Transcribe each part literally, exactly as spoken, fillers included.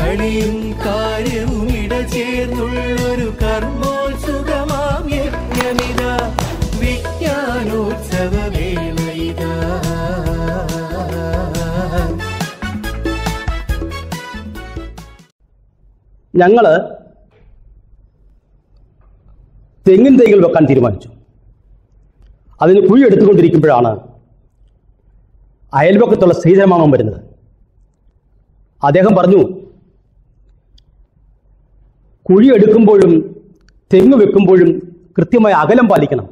കളിയും കാര്യവും ഇടചേർന്നുള്ളൊരു കർമ്മോത്സുകമാം യജ്ഞമിത വിജ്ഞാനോത്സവവേളയിത. ഞങ്ങള് തെങ്ങിൻ തൈകൾ വെക്കാൻ തീരുമാനിച്ചു. അതിന് കുഴി എടുത്തുകൊണ്ടിരിക്കുമ്പോഴാണ് അയൽപക്കത്തുള്ള ശ്രീധരമാമൻ വരുന്നത്. അദ്ദേഹം പറഞ്ഞു, കുഴി എടുക്കുമ്പോഴും തെങ്ങ് വെക്കുമ്പോഴും കൃത്യമായ അകലം പാലിക്കണം.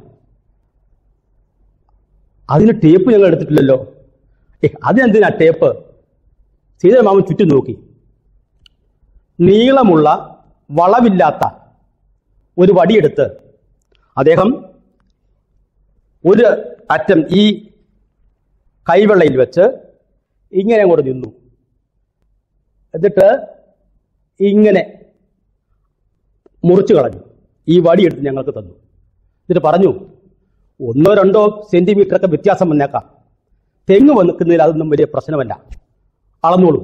അതിന് ടേപ്പ് ഞങ്ങൾ എടുത്തിട്ടില്ലല്ലോ. ഏ അതിനെന്തിനാ ടേപ്പ്? ശ്രീധരമാമൻ ചുറ്റും നോക്കി. നീളമുള്ള വളവില്ലാത്ത ഒരു വടിയെടുത്ത് അദ്ദേഹം ഒരു അറ്റം ഈ കൈവെള്ളയിൽ വെച്ച് ഇങ്ങനെ അങ്ങോട്ട് നിന്നു. എന്നിട്ട് ഇങ്ങനെ മുറിച്ചു കളഞ്ഞു. ഈ വടിയെടുത്ത് ഞങ്ങൾക്ക് തന്നു. എന്നിട്ട് പറഞ്ഞു, ഒന്നോ രണ്ടോ സെന്റിമീറ്ററൊക്കെ വ്യത്യാസം വന്നേക്കാം, തെങ്ങ് വന്നിക്കുന്നതിൽ അതൊന്നും വലിയ പ്രശ്നമല്ല, അളന്നോളൂ.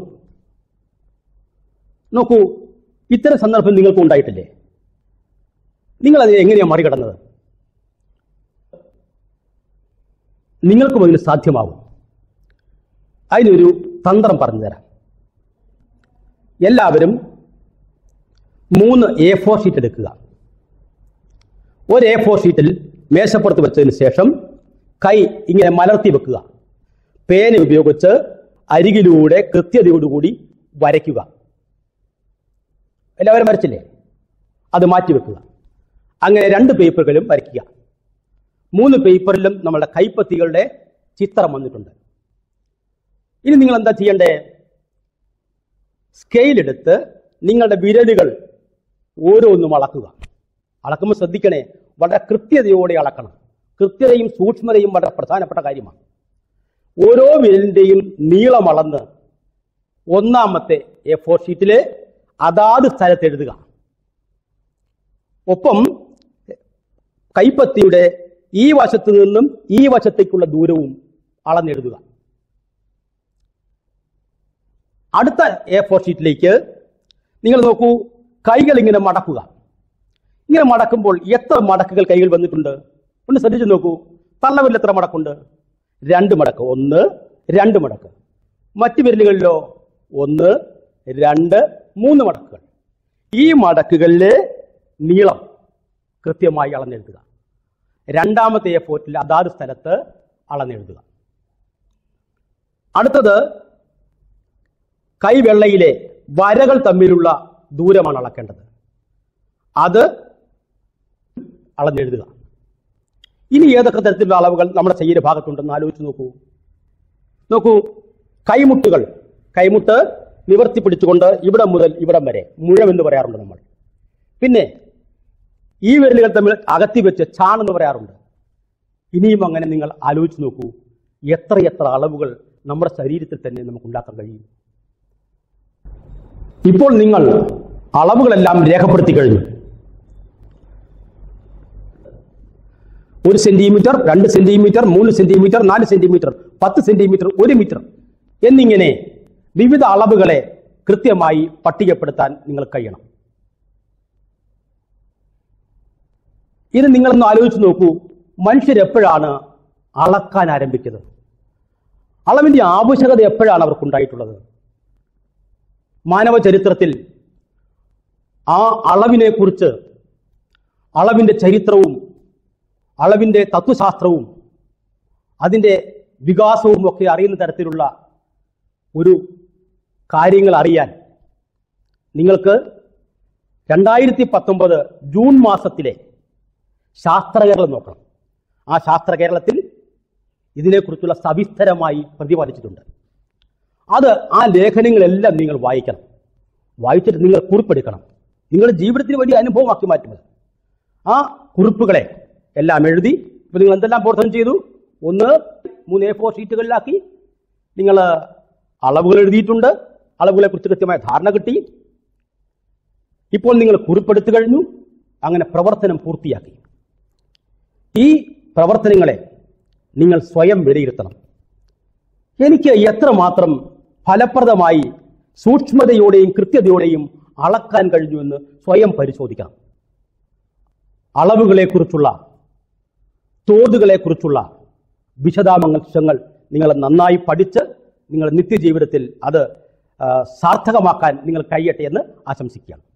നോക്കൂ, ഇത്തരം സന്ദർഭം നിങ്ങൾക്ക് ഉണ്ടായിട്ടില്ലേ? നിങ്ങളത് എങ്ങനെയാണ് മറികടന്നത്? നിങ്ങൾക്കും അതിന് സാധ്യമാവും. അതിനൊരു തന്ത്രം പറഞ്ഞു തരാം. എല്ലാവരും മൂന്ന് എ ഫോർ ഷീറ്റ് എടുക്കുക. ഒരു എ ഫോർ ഷീറ്റിൽ മേശപ്പുറത്ത് വെച്ചതിന് ശേഷം കൈ ഇങ്ങനെ മലർത്തി വെക്കുക. പേന ഉപയോഗിച്ച് അരികിലൂടെ കൃത്യതയോടുകൂടി വരയ്ക്കുക. എല്ലാവരും വരച്ചില്ലേ? അത് മാറ്റിവെക്കുക. അങ്ങനെ രണ്ട് പേപ്പറുകളും വരയ്ക്കുക. മൂന്ന് പേപ്പറിലും നമ്മളുടെ കൈപ്പത്തികളുടെ ചിത്രം വന്നിട്ടുണ്ട്. ഇനി നിങ്ങൾ എന്താ ചെയ്യണ്ടേ? സ്കെയിലെടുത്ത് നിങ്ങളുടെ വിരലുകൾ ഓരോന്നും അളക്കുക. അളക്കുമ്പോൾ ശ്രദ്ധിക്കണേ, വളരെ കൃത്യതയോടെ അളക്കണം. കൃത്യതയും സൂക്ഷ്മതയും വളരെ പ്രധാനപ്പെട്ട കാര്യമാണ്. ഓരോ വിരലിൻ്റെയും നീളം അളന്ന് ഒന്നാമത്തെ എ ഫോർ ഷീറ്റില് അതാത് സ്ഥലത്ത് എഴുതുക. ഒപ്പം കൈപ്പത്തിയുടെ ഈ വശത്ത് നിന്നും ഈ വശത്തേക്കുള്ള ദൂരവും അളന്നെഴുതുക. അടുത്ത എ ഫോർ ഷീറ്റിലേക്ക് നിങ്ങൾ നോക്കൂ, കൈകൾ ഇങ്ങനെ മടക്കുക. ഇങ്ങനെ മടക്കുമ്പോൾ എത്ര മടക്കുകൾ കൈകൾ വന്നിട്ടുണ്ട് ഒന്ന് ശ്രദ്ധിച്ചു നോക്കൂ. തള്ളവിരൽ എത്ര മടക്കുണ്ട്? രണ്ട് മടക്ക്. ഒന്ന് രണ്ട് മടക്ക്. മറ്റു വിരലുകളിലോ ഒന്ന് രണ്ട് മൂന്ന് മടക്കുകൾ. ഈ മടക്കുകളിലെ നീളം കൃത്യമായി അളന്നെഴുതുക. രണ്ടാമത്തെ എ ഫോർട്ടിൽ അതാത് സ്ഥലത്ത് അളന്നെഴുതുക. അടുത്തത് കൈവെള്ളയിലെ വരകൾ തമ്മിലുള്ള ദൂരമാണ് അളക്കേണ്ടത്. അത് അളന്നെഴുതുക. ഇനി ഏതൊക്കെ തരത്തിലുള്ള അളവുകൾ നമ്മുടെ ശരീരഭാഗത്തുണ്ടെന്ന് ആലോചിച്ച് നോക്കൂ. നോക്കൂ, കൈമുട്ടുകൾ, കൈമുട്ട് നിവർത്തി പിടിച്ചുകൊണ്ട് ഇവിടം മുതൽ ഇവിടം വരെ മുഴമെന്ന് പറയാറുണ്ട് നമ്മൾ. പിന്നെ ഈ വിരലുകൾ തമ്മിൽ അകത്തി വെച്ച് ചാണെന്ന് പറയാറുണ്ട്. ഇനിയും അങ്ങനെ നിങ്ങൾ ആലോചിച്ച് നോക്കൂ, എത്ര എത്ര അളവുകൾ നമ്മുടെ ശരീരത്തിൽ തന്നെ നമുക്ക് ഉണ്ടാക്കാൻ കഴിയും. ഇപ്പോൾ നിങ്ങൾ അളവുകളെല്ലാം രേഖപ്പെടുത്തി കഴിഞ്ഞു. ഒരു സെന്റിമീറ്റർ, രണ്ട് സെന്റിമീറ്റർ, മൂന്ന് സെന്റിമീറ്റർ, നാല് സെന്റിമീറ്റർ, പത്ത് സെന്റിമീറ്റർ, ഒരു മീറ്റർ എന്നിങ്ങനെ വിവിധ അളവുകളെ കൃത്യമായി പട്ടികപ്പെടുത്താൻ നിങ്ങൾ കഴിയണം. ഇത് നിങ്ങളൊന്ന് ആലോചിച്ച് നോക്കൂ, മനുഷ്യരെപ്പോഴാണ് അളക്കാൻ ആരംഭിച്ചത്? അളവിന്റെ ആവശ്യകത എപ്പോഴാണ് അവർക്കുണ്ടായിട്ടുള്ളത്? മാനവ ചരിത്രത്തിൽ ആ അളവിനെ കുറിച്ച്, അളവിന്റെ ചരിത്രവും അളവിന്റെ തത്വശാസ്ത്രവും അതിൻ്റെ വികാസവും ഒക്കെ അറിയുന്ന തരത്തിലുള്ള ഒരു കാര്യങ്ങൾ അറിയാൻ നിങ്ങൾക്ക് രണ്ടായിരത്തി പത്തൊമ്പത് ജൂൺ മാസത്തിലെ ശാസ്ത്രകേരളം നോക്കണം. ആ ശാസ്ത്രകേരളത്തിൽ ഇതിനെക്കുറിച്ചുള്ള സവിസ്തരമായി പ്രതിപാദിച്ചിട്ടുണ്ട്. അത് ആ ലേഖനങ്ങളെല്ലാം നിങ്ങൾ വായിക്കണം. വായിച്ചിട്ട് നിങ്ങൾ കുറിപ്പെടുക്കണം. നിങ്ങളുടെ ജീവിതത്തിന് വലിയ അനുഭവമാക്കി മാറ്റുന്നത്. ആ കുറിപ്പുകളെ എല്ലാം എഴുതി ഇപ്പൊ നിങ്ങൾ എന്തെല്ലാം പ്രവർത്തനം ചെയ്തു? ഒന്ന്, മൂന്ന് എ ഫോർ ഷീറ്റുകളിലാക്കി നിങ്ങൾ അളവുകൾ എഴുതിയിട്ടുണ്ട്. അളവുകളെ കുറിച്ച് കൃത്യമായ ധാരണ കിട്ടി. ഇപ്പോൾ നിങ്ങൾ കുറിപ്പെടുത്തു കഴിഞ്ഞു. അങ്ങനെ പ്രവർത്തനം പൂർത്തിയാക്കി. ഈ പ്രവർത്തനങ്ങളെ നിങ്ങൾ സ്വയം വിലയിരുത്തണം. എനിക്ക് എത്രമാത്രം ഫലപ്രദമായി സൂക്ഷ്മതയോടെയും കൃത്യതയോടെയും അളക്കാൻ കഴിഞ്ഞുവെന്ന് സ്വയം പരിശോധിക്കണം. അളവുകളെക്കുറിച്ചുള്ള, തോതുകളെക്കുറിച്ചുള്ള വിശദാംശങ്ങൾ നിങ്ങൾ നന്നായി പഠിച്ച് നിങ്ങൾ നിത്യജീവിതത്തിൽ അത് സാർത്ഥകമാക്കാൻ നിങ്ങൾ കഴിയട്ടെ എന്ന് ആശംസിക്കുകയാണ്.